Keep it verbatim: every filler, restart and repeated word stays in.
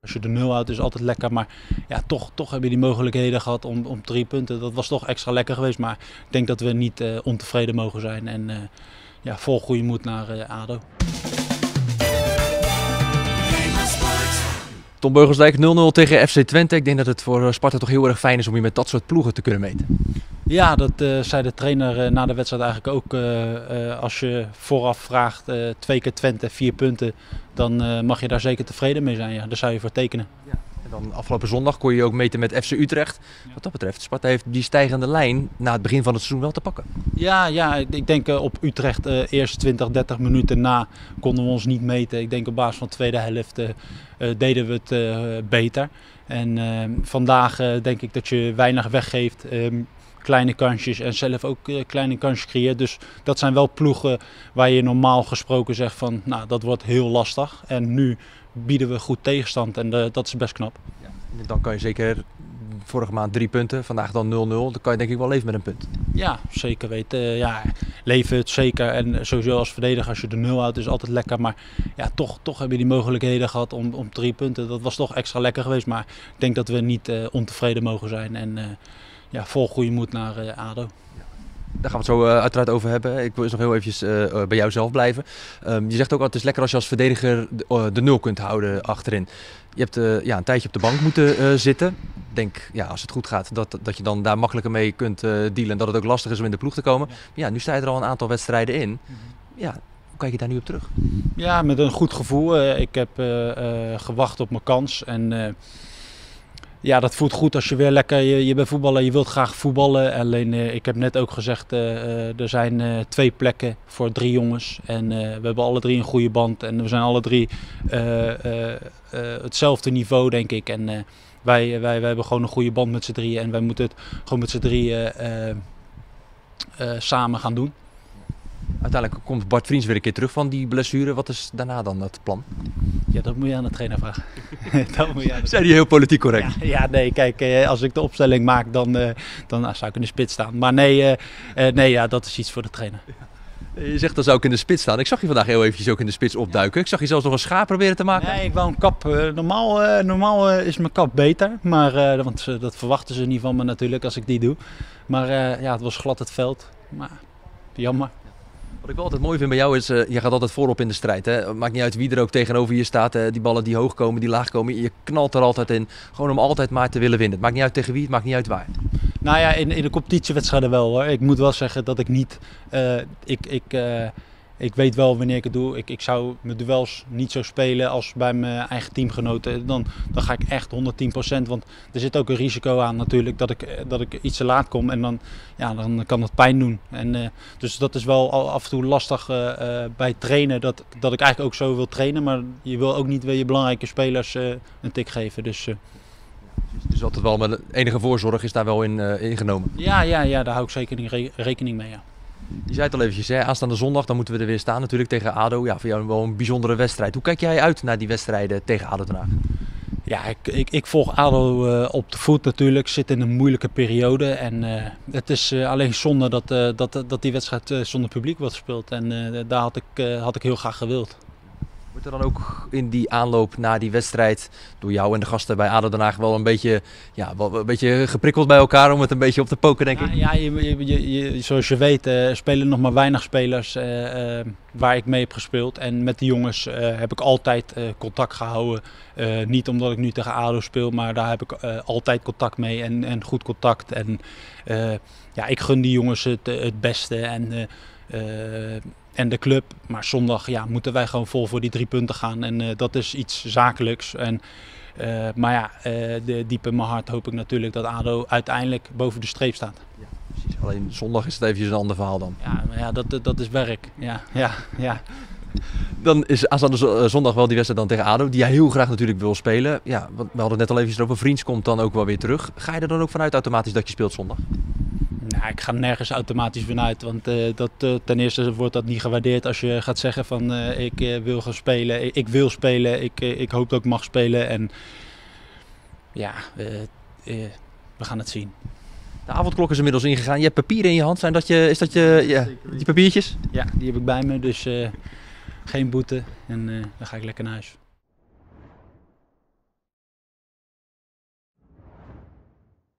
Als je de nul houdt is altijd lekker, maar ja, toch, toch hebben we die mogelijkheden gehad om, om drie punten. Dat was toch extra lekker geweest, maar ik denk dat we niet uh, ontevreden mogen zijn en uh, ja, vol goede moed naar uh, ADO. Tom Beugelsdijk, nul nul tegen F C Twente. Ik denk dat het voor Sparta toch heel erg fijn is om je met dat soort ploegen te kunnen meten. Ja, dat uh, zei de trainer uh, na de wedstrijd eigenlijk ook. Uh, uh, als je vooraf vraagt, uh, twee keer Twente, vier punten, dan uh, mag je daar zeker tevreden mee zijn. Ja. Daar zou je voor tekenen. Ja. En dan afgelopen zondag kon je ook meten met F C Utrecht. Ja. Wat dat betreft, Sparta heeft die stijgende lijn na het begin van het seizoen wel te pakken. Ja, ja ik denk uh, op Utrecht uh, eerst twintig, dertig minuten na konden we ons niet meten. Ik denk op basis van de tweede helft uh, uh, deden we het uh, beter. En uh, vandaag uh, denk ik dat je weinig weggeeft. Um, Kleine kansjes en zelf ook uh, kleine kansjes creëert. Dus dat zijn wel ploegen waar je normaal gesproken zegt van, nou, dat wordt heel lastig. En nu bieden we goed tegenstand en uh, dat is best knap. Ja, dan kan je zeker, vorige maand drie punten, vandaag dan nul nul. Dan kan je denk ik wel leven met een punt. Ja, zeker weten. Uh, ja, leven het zeker. En sowieso als verdediger, als je de nul houdt, is altijd lekker. Maar ja, toch, toch hebben we die mogelijkheden gehad om, om drie punten. Dat was toch extra lekker geweest. Maar ik denk dat we niet uh, ontevreden mogen zijn. En, uh, Ja, vol goede moed naar uh, ADO. Ja. Daar gaan we het zo uh, uiteraard over hebben. Ik wil eens nog heel eventjes uh, bij jou zelf blijven. Um, je zegt ook al, het is lekker als je als verdediger de, uh, de nul kunt houden achterin. Je hebt uh, ja, een tijdje op de bank moeten uh, zitten. Ik denk, ja, als het goed gaat, dat, dat je dan daar makkelijker mee kunt uh, dealen. En dat het ook lastig is om in de ploeg te komen. Ja, ja, nu sta je er al een aantal wedstrijden in. Ja, hoe kijk je daar nu op terug? Ja, met een goed gevoel. Uh, ik heb uh, uh, gewacht op mijn kans. En uh, ja, dat voelt goed als je weer lekker, je, je bent voetballer, je wilt graag voetballen. Alleen, uh, ik heb net ook gezegd, uh, uh, er zijn uh, twee plekken voor drie jongens. En uh, we hebben alle drie een goede band en we zijn alle drie uh, uh, uh, hetzelfde niveau, denk ik. En uh, wij, wij, wij hebben gewoon een goede band met z'n drieën en wij moeten het gewoon met z'n drieën uh, uh, samen gaan doen. Uiteindelijk komt Bart Vriends weer een keer terug van die blessure. Wat is daarna dan het plan? Ja, dat moet je aan de trainer vragen. dat moet je aan de... Zijn die heel politiek correct? Ja, ja, nee, kijk, als ik de opstelling maak, dan, uh, dan nou, zou ik in de spits staan. Maar nee, uh, uh, nee ja, dat is iets voor de trainer. Je zegt dan zou ik in de spits staan. Ik zag je vandaag heel eventjes ook in de spits opduiken. Ik zag je zelfs nog een schaap proberen te maken. Nee, ik wou een kap. Uh, normaal uh, normaal uh, is mijn kap beter. Maar, uh, want uh, dat verwachten ze niet van me natuurlijk als ik die doe. Maar uh, ja, het was glad het veld. Maar jammer. Wat ik wel altijd mooi vind bij jou is, uh, je gaat altijd voorop in de strijd. Hè? Maakt niet uit wie er ook tegenover je staat. Uh, die ballen die hoog komen, die laag komen. Je knalt er altijd in. Gewoon om altijd maar te willen winnen. Het maakt niet uit tegen wie, het maakt niet uit waar. Nou ja, in, in de competitiewedstrijden wel hoor. Ik moet wel zeggen dat ik niet... Uh, ik, ik, uh, ik weet wel wanneer ik het doe. Ik, ik zou mijn duels niet zo spelen als bij mijn eigen teamgenoten. Dan, dan ga ik echt honderdtien procent. Want er zit ook een risico aan natuurlijk dat ik, dat ik iets te laat kom. En dan, ja, dan kan dat pijn doen. En, uh, dus dat is wel af en toe lastig uh, uh, bij trainen. Dat, dat ik eigenlijk ook zo wil trainen. Maar je wil ook niet weer je belangrijke spelers uh, een tik geven. Dus, uh, dus altijd wel met enige voorzorg is daar wel in uh, ingenomen? Ja, ja, ja, daar hou ik zeker re rekening mee. Ja. Je zei het al eventjes, hè? Aanstaande zondag dan moeten we er weer staan natuurlijk tegen ADO. Ja, voor jou wel een bijzondere wedstrijd. Hoe kijk jij uit naar die wedstrijden tegen ADO Den Haag? Ja, ik, ik, ik volg ADO uh, op de voet natuurlijk. Zit in een moeilijke periode. En uh, het is uh, alleen zonde dat, uh, dat, dat die wedstrijd uh, zonder publiek wordt gespeeld. En uh, daar had ik, uh, had ik heel graag gewild. Wordt er dan ook in die aanloop naar die wedstrijd door jou en de gasten bij ADO Den Haag wel een beetje, ja, wel een beetje geprikkeld bij elkaar om het een beetje op te poken, denk ik? Ja, ja je, je, je, zoals je weet uh, spelen nog maar weinig spelers uh, uh, waar ik mee heb gespeeld. En met de jongens uh, heb ik altijd uh, contact gehouden. Uh, niet omdat ik nu tegen ADO speel, maar daar heb ik uh, altijd contact mee en, en goed contact. En uh, ja, ik gun die jongens het, het beste. En, uh, uh, En de club, maar zondag ja, moeten wij gewoon vol voor die drie punten gaan. En uh, dat is iets zakelijks. En, uh, maar ja, uh, de, diep in mijn hart hoop ik natuurlijk dat ADO uiteindelijk boven de streep staat. Ja, precies. Alleen zondag is het eventjes een ander verhaal dan. Ja, maar ja dat, dat is werk. Ja, ja, ja. Dan is aanstaande zondag wel die wedstrijd dan tegen ADO, die jij heel graag natuurlijk wil spelen. Ja, want we hadden het net al eventjes over, Vriends komt dan ook wel weer terug. Ga je er dan ook vanuit automatisch dat je speelt zondag? Nou, ik ga nergens automatisch vanuit, want uh, dat, uh, ten eerste wordt dat niet gewaardeerd als je gaat zeggen van uh, ik uh, wil gaan spelen, ik, ik wil spelen, ik, uh, ik hoop dat ik mag spelen en ja, uh, uh, we gaan het zien. De avondklok is inmiddels ingegaan, je hebt papieren in je hand, zijn dat je, is dat je, ja, die papiertjes? Ja, die heb ik bij me, dus uh, geen boete en uh, dan ga ik lekker naar huis.